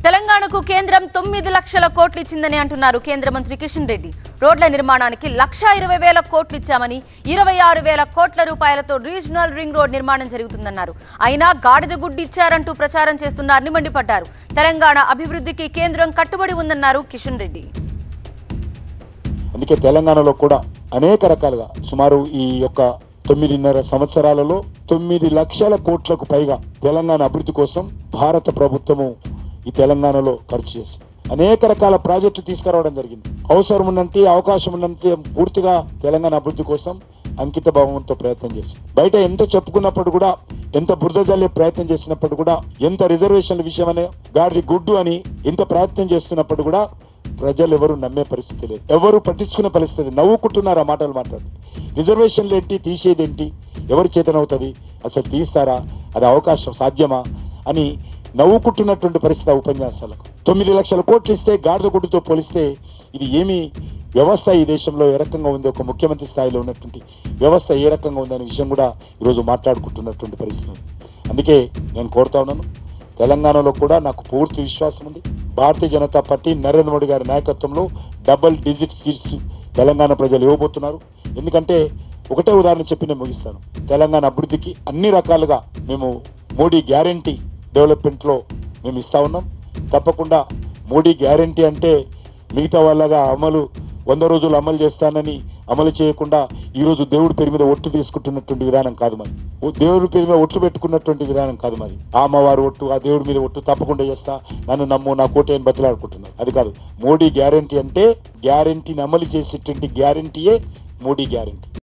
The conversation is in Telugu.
తెలంగాణకు కేంద్రం 9 లక్షల కోట్లు ఇచ్చిందని అంటున్నారు కేంద్ర మంత్రి కిషన్ రెడ్డి. రోడ్ల నిర్మాణానికి 1,20,000 కోట్లు ఇచ్చామని 26,000 కోట్ల రూపాయలతో రీజనల్ రింగ్ రోడ్ నిర్మాణం జరుగుతుందన్నారు. అయినా గాడిద గుడ్డి ఇచ్చారంటూ ప్రచారం చేస్తున్నారని మండిపడ్డారు. తెలంగాణ అభివృద్ధికి కేంద్రం కట్టుబడి ఉందన్నారు కిషన్ రెడ్డి. అందుకే తెలంగాణలో కూడా అనేక రకాలుగా సుమారు ఈ యొక్క 9.5 సంవత్సరాలలో 9 లక్షల కోట్లకు పైగా తెలంగాణ అభివృద్ధి కోసం భారత ప్రభుత్వము ఈ తెలంగాణలో ఖర్చు చేసి అనేక రకాల ప్రాజెక్టులు తీసుకురావడం జరిగింది. అవసరం ఉన్నంత అవకాశం ఉన్నంత పూర్తిగా తెలంగాణ అభివృద్ధి కోసం అంకిత భావంతో ప్రయత్నం చేసి బయట ఎంత చెప్పుకున్నప్పుడు కూడా, ఎంత బురద జల్లే ప్రయత్నం చేసినప్పుడు కూడా, ఎంత రిజర్వేషన్ల విషయమనే గాడిది గుడ్డు అని ఎంత ప్రయత్నం చేస్తున్నప్పుడు కూడా ప్రజలు ఎవరు నమ్మే పరిస్థితి లేదు, ఎవరు పట్టించుకునే పరిస్థితి. నవ్వుకుంటున్నారు ఆ మాటలు మాట్లాడి. రిజర్వేషన్లు ఏంటి, తీసేదేంటి, ఎవరి చేతనవుతుంది, అసలు తీస్తారా, అది అవకాశం సాధ్యమా అని నవ్వుకుంటున్నటువంటి పరిస్థితి ఉపన్యాసాలకు. 9 లక్షల కోట్లు ఇస్తే గాడిద గుడ్డుతో పోలిస్తే ఇది ఏమి వ్యవస్థ ఈ దేశంలో ఏ రకంగా ఉంది, ఒక ముఖ్యమంత్రి స్థాయిలో ఉన్నటువంటి వ్యవస్థ ఏ రకంగా ఉందనే విషయం కూడా ఈరోజు మాట్లాడుకుంటున్నటువంటి పరిస్థితి. అందుకే నేను కోరుతా ఉన్నాను, తెలంగాణలో కూడా నాకు పూర్తి విశ్వాసం ఉంది. భారతీయ జనతా పార్టీ నరేంద్ర మోడీ గారి నాయకత్వంలో డబుల్ డిజిట్ సీట్స్ తెలంగాణ ప్రజలు ఇవ్వబోతున్నారు. ఎందుకంటే ఒకటే ఉదాహరణ చెప్పి నేను ముగిస్తాను. తెలంగాణ అభివృద్ధికి అన్ని రకాలుగా మేము మోడీ గ్యారంటీ డెవలప్మెంట్లో మేము ఇస్తా ఉన్నాం. తప్పకుండా మోడీ గ్యారంటీ అంటే మిగతా వాళ్ళగా 100 రోజులు అమలు చేస్తానని అమలు చేయకుండా ఈరోజు దేవుడి పేరు మీద ఒట్టు తీసుకుంటున్నటువంటి విధానం కాదు మరి. దేవుడి పేరు మీద ఒట్లు పెట్టుకున్నటువంటి విధానం కాదు మరి. ఆ అమ్మవారు ఒట్టు, ఆ దేవుడి మీద ఒట్టు తప్పకుండా చేస్తా, నన్ను నమ్ము, నా కోట అని బతిలాడుకుంటున్నారు. అది కాదు. మోడీ గ్యారంటీ అంటే గ్యారంటీని అమలు చేసేటువంటి గ్యారంటీయే మోడీ గ్యారంటీ.